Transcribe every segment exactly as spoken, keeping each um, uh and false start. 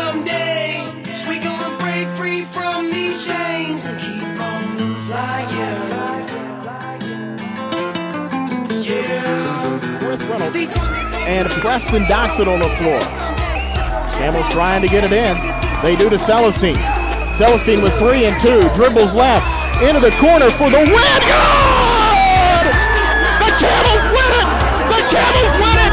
Someday we gonna break free from these chains and keep on flying. Yeah. Chris Reynolds and Preston Doxson on the floor. Camels trying to get it in. They do to Celestine. Celestine with three and two. Dribbles left. Into the corner for the win. Good! The Camels win it! The Camels win it!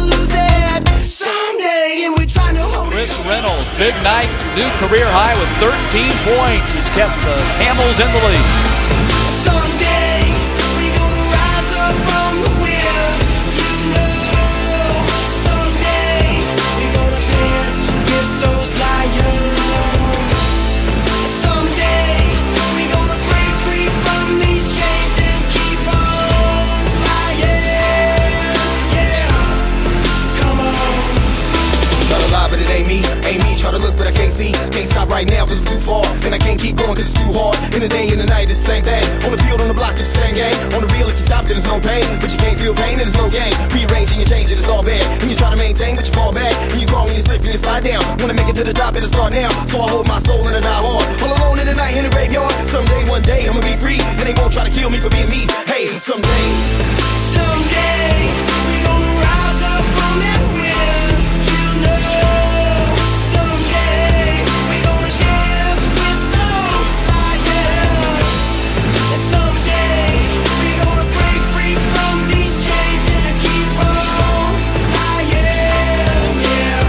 Chris Reynolds, big night, new career high with thirteen points. He's kept the Camels in the lead. Someday we gonna rise up from the wind, you know. Someday we gonna dance with those lions. Someday we gonna break free from these chains and keep on flying. Yeah, come on. Try to lie, but it ain't me, ain't me. Try to look, but I can't see. Can't stop right now, cause I'm too far. And I can't keep going, cause it's too hard. In the day, in the night, it's the same thing. On the field, on the block, it's the same game. On the real, if you stop, then there's no pain. But you can't feel pain, and there's no gain. Rearranging and changing, it's all bad. And you try to maintain, but you fall back. And you crawl and you slip and you slide down. Wanna make it to the top, it'll start now. So I hold my soul and I die hard. All alone in the night, in the graveyard. Someday, one day, I'ma be free. And they won't try to kill me for being me. Hey, someday. Someday we gonna rise up from that wind, you know. Someday we gonna dance with those lions. And someday we gonna break free from these chains and keep on flying. Yeah.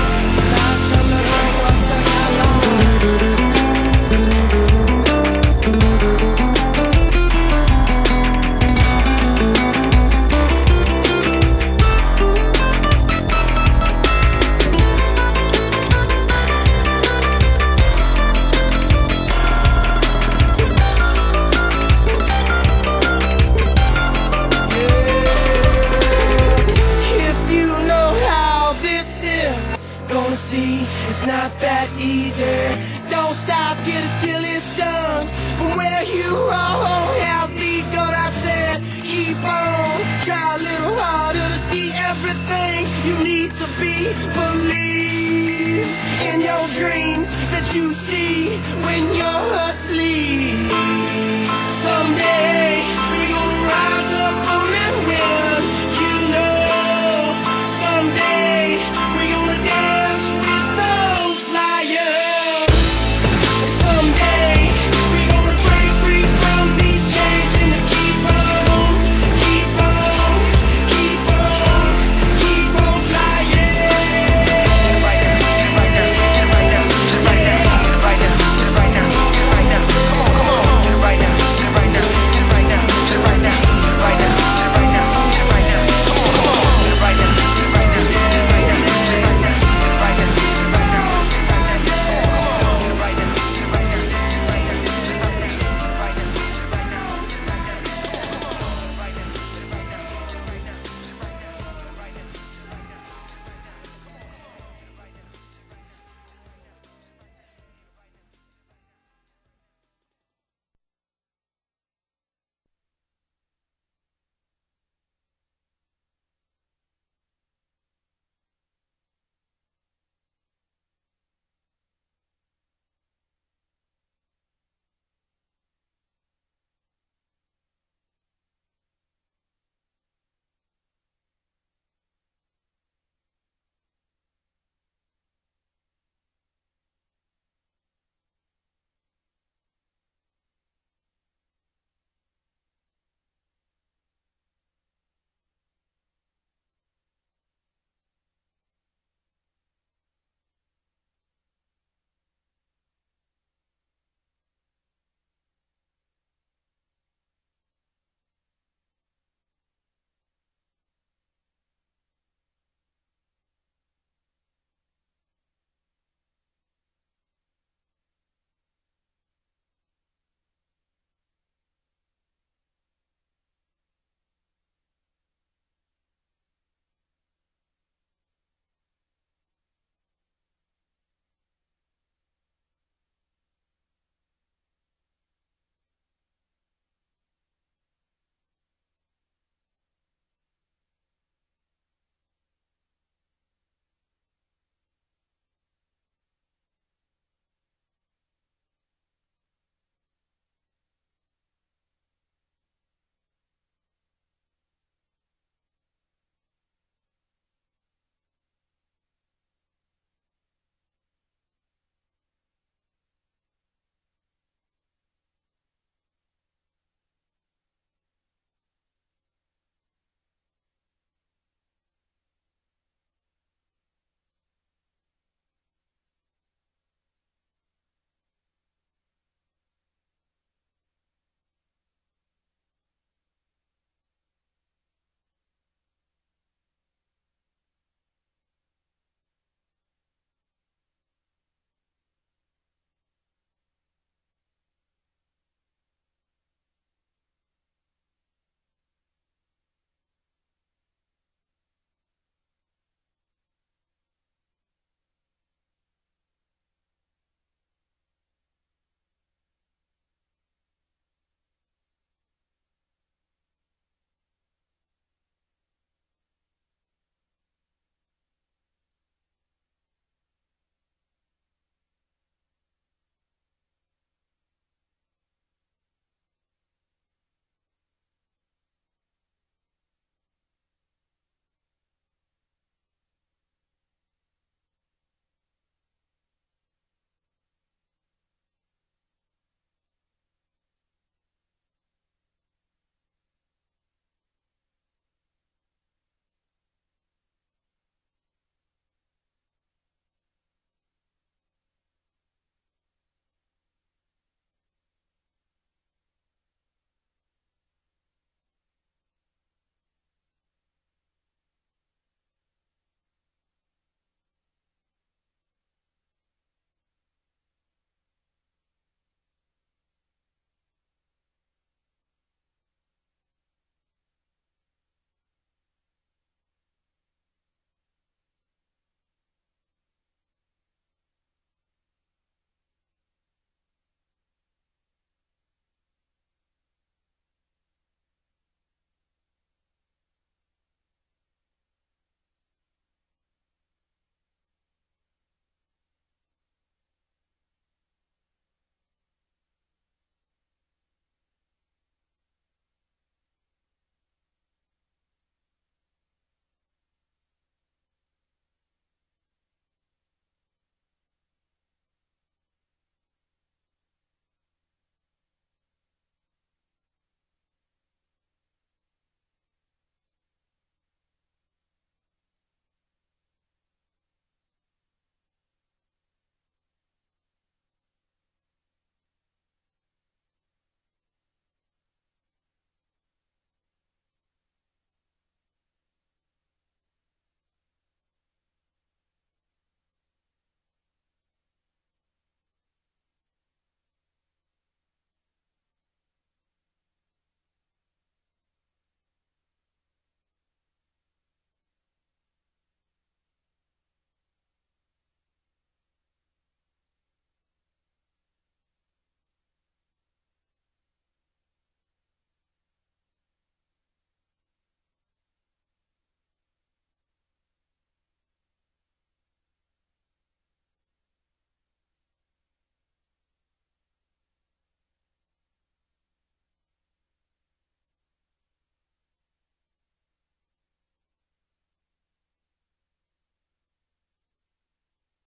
See, it's not that easy. Don't stop, get it till it's done. From where you are, have begun. I said, keep on, try a little harder to see everything you need to be. Believe in your dreams that you see when